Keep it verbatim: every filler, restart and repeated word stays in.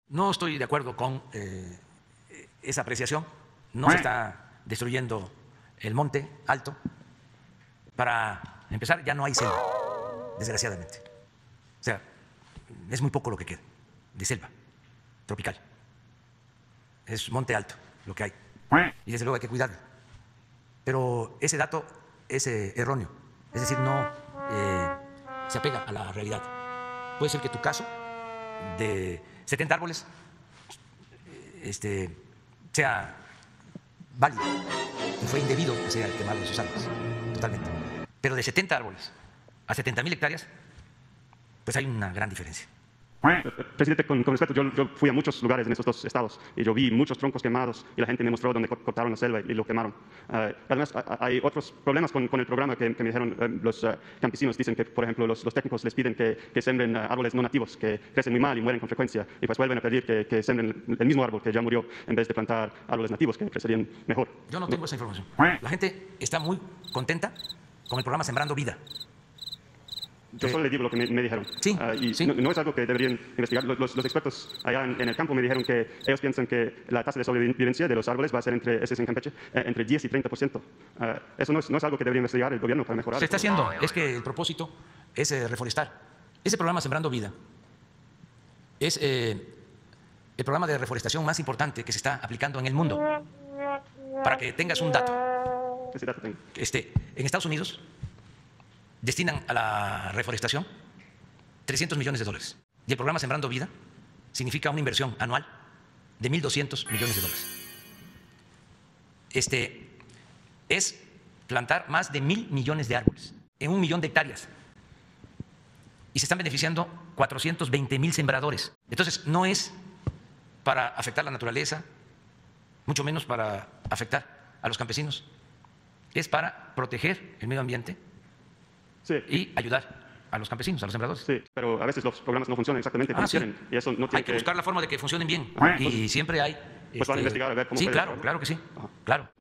No estoy de acuerdo con eh, esa apreciación. No se está destruyendo el monte alto. Para empezar, ya no hay selva, desgraciadamente. O sea, es muy poco lo que queda de selva tropical. Es monte alto lo que hay. Y desde luego hay que cuidarlo. Pero ese dato es eh, erróneo. Es decir, no eh, se apega a la realidad. Puede ser que tu caso de setenta árboles este, sea válido. Y fue indebido que se hayan quemado esos árboles, totalmente. Pero de setenta árboles a setenta mil hectáreas, pues hay una gran diferencia. Presidente, con, con respeto, yo, yo fui a muchos lugares en esos dos estados y yo vi muchos troncos quemados y la gente me mostró dónde cortaron la selva y lo quemaron. Uh, además, hay otros problemas con, con el programa que, que me dijeron uh, los uh, campesinos. Dicen que, por ejemplo, los, los técnicos les piden que, que sembren uh, árboles no nativos, que crecen muy mal y mueren con frecuencia, y pues vuelven a pedir que, que sembren el mismo árbol que ya murió en vez de plantar árboles nativos que crecerían mejor. Yo no tengo esa información. La gente está muy contenta con el programa Sembrando Vida. Yo solo le digo lo que me, me dijeron. Sí, uh, y sí. No, no es algo que deberían investigar. Los, los expertos allá en, en el campo me dijeron que ellos piensan que la tasa de sobrevivencia de los árboles va a ser entre, ese es en Campeche, eh, entre diez y treinta por ciento. Uh, eso no es, no es algo que debería investigar el gobierno para mejorar. Se está haciendo. Es que el propósito es eh, reforestar. Ese programa Sembrando Vida es eh, el programa de reforestación más importante que se está aplicando en el mundo. Para que tengas un dato. Ese dato tengo. Este, en Estados Unidos destinan a la reforestación trescientos millones de dólares. Y el programa Sembrando Vida significa una inversión anual de mil doscientos millones de dólares. Este, es plantar más de mil millones de árboles en un millón de hectáreas. Y se están beneficiando cuatrocientos veinte mil sembradores. Entonces, no es para afectar la naturaleza, mucho menos para afectar a los campesinos. Es para proteger el medio ambiente. Sí. Y ayudar a los campesinos, a los sembradores. Sí, pero a veces los programas no funcionan exactamente como ah, sí. quieren. Y eso no tiene hay que, que buscar la forma de que funcionen bien. Ajá. Y siempre hay... Pues este, van a investigar a ver cómo Sí, puede claro, ser. claro que sí. Ajá. Claro.